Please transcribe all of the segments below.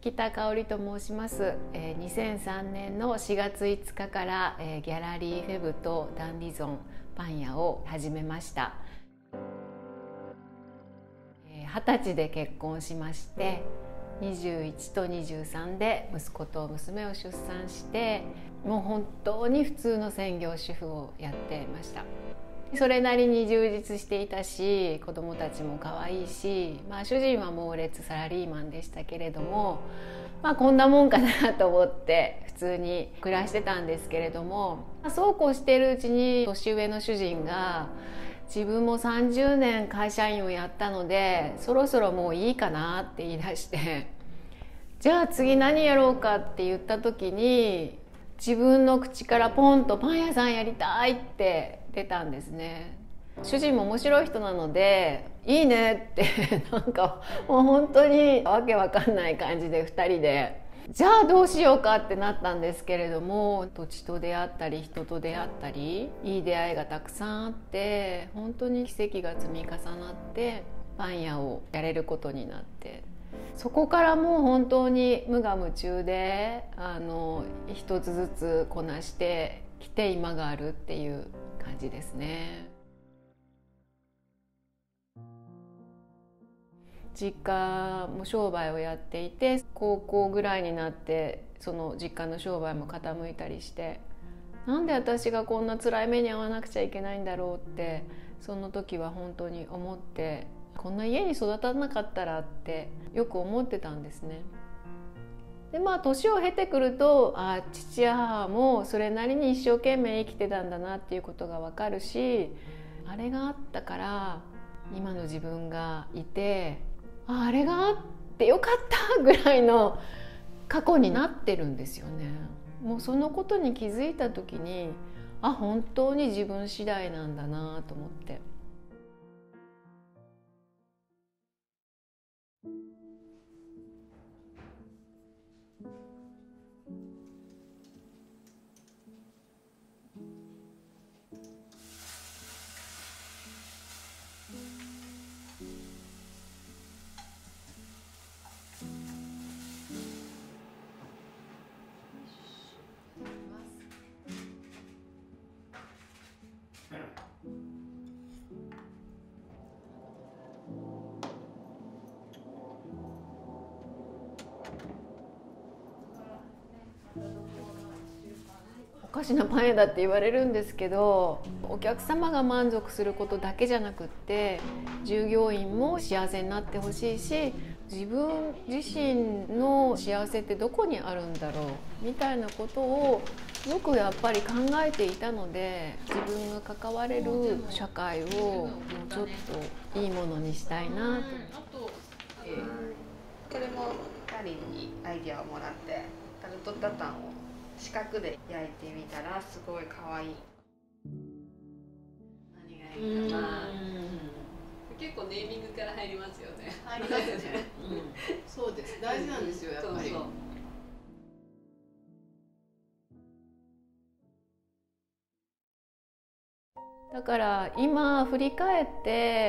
北香織と申します。2003年の4月5日から、ギャラリーフェブとダンディゾンパン屋を始めました。20歳で結婚しまして、21と23で息子と娘を出産して、もう本当に普通の専業主婦をやっていました。それなりに充実していたし、子供たちも可愛いし、主人は猛烈サラリーマンでしたけれども、こんなもんかなと思って普通に暮らしてたんですけれども、そうこうしているうちに年上の主人が、自分も30年会社員をやったのでそろそろもういいかなって言い出して、じゃあ次何やろうかって言った時に、自分の口からポンとパン屋さんやりたいって出たんですね。主人も面白い人なので、いいねってなんかもう本当にわけわかんない感じで2人で、じゃあどうしようかってなったんですけれども、土地と出会ったり人と出会ったり、いい出会いがたくさんあって、本当に奇跡が積み重なってパン屋をやれることになって、そこからもう本当に無我夢中で一つずつこなしてきて今があるっていう感じですね。実家も商売をやっていて、高校ぐらいになってその実家の商売も傾いたりして、なんで私がこんな辛い目に遭わなくちゃいけないんだろうってその時は本当に思って、こんな家に育たなかったらってよく思ってたんですね。で年を経てくると、父や母もそれなりに一生懸命生きてたんだなっていうことが分かるし、あれがあったから今の自分がいて、あれがあってよかったぐらいの過去になってるんですよね。もうそのことに気づいた時に、本当に自分次第なんだなと思って。おかしなパン屋だって言われるんですけど、お客様が満足することだけじゃなくって、従業員も幸せになってほしいし、自分自身の幸せってどこにあるんだろうみたいなことをよくやっぱり考えていたので、自分が関われる社会をもうちょっといいものにしたいなと。 これも2人にアイディアをもらって、タルトタタンを四角で焼いてみたらすごい可愛い。何がいいかな。 結構ネーミングから入りますよね。 入りますよね。 そうです。大事なんですよ、やっぱり。そうそう。 だから今振り返って、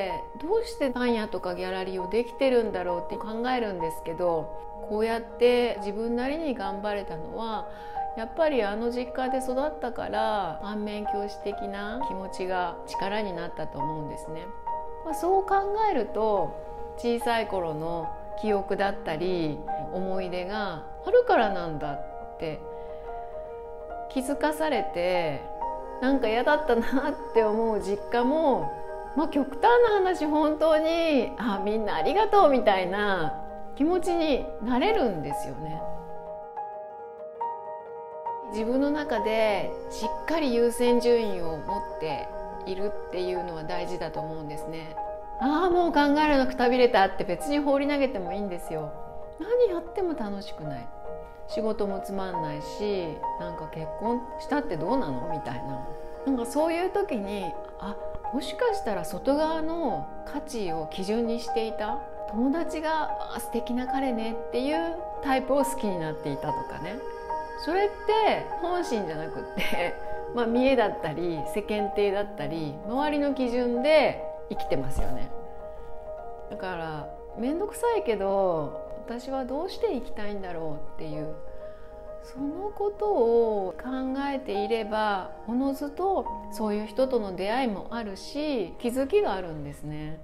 どうしてパン屋とかギャラリーをできてるんだろうって考えるんですけど、こうやって自分なりに頑張れたのは、やっぱり実家で育ったから反面教師的な気持ちが力になったと思うんですね。そう考えると、小さい頃の記憶だったり思い出があるからなんだって気づかされて、なんか嫌だったなって思う実家も、極端な話本当にみんなありがとうみたいな気持ちになれるんですよね。自分の中でしっかり優先順位を持っているっていうのは大事だと思うんですね。もう考えるのくたびれたって別に放り投げてもいいんですよ。何やっても楽しくない、仕事もつまんないし、なんか結婚したってどうなのみたいな、なんかそういう時にもしかしたら外側の価値を基準にしていた友達が素敵な彼ねっていうタイプを好きになっていたとかね、それって本心じゃなくって見栄だったり世間体だったり周りの基準で生きてますよね。だから面倒くさいけど私はどうして生きたいんだろうっていう、そのことを考えていればおのずとそういう人との出会いもあるし、気づきがあるんですね。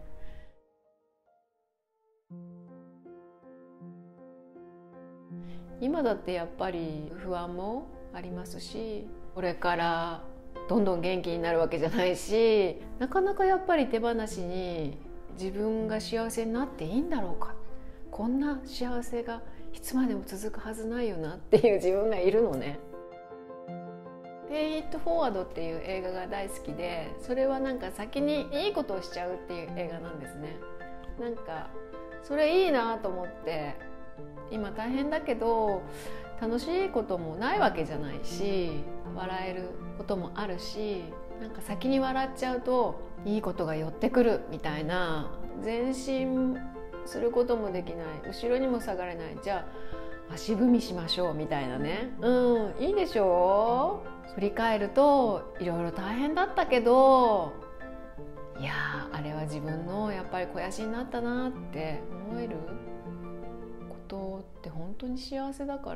今だってやっぱり不安もありますし、これからどんどん元気になるわけじゃないし、なかなかやっぱり手放しに自分が幸せになっていいんだろうか、こんな幸せがいつまでも続くはずないよなっていう自分がいるのね。ペイイットフォワードっていう映画が大好きで、それはなんか先にいいことをしちゃうっていう映画なんですね。なんかそれいいなと思って、今大変だけど楽しいこともないわけじゃないし、笑えることもあるし、なんか先に笑っちゃうといいことが寄ってくるみたいな、前進することもできない、後ろにも下がれない、じゃあ足踏みしましょうみたいなね。いいでしょう。振り返るといろいろ大変だったけど、いやあれは自分のやっぱり肥やしになったなって思えることって本当に幸せだから。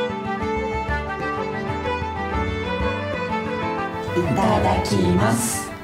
いただきます。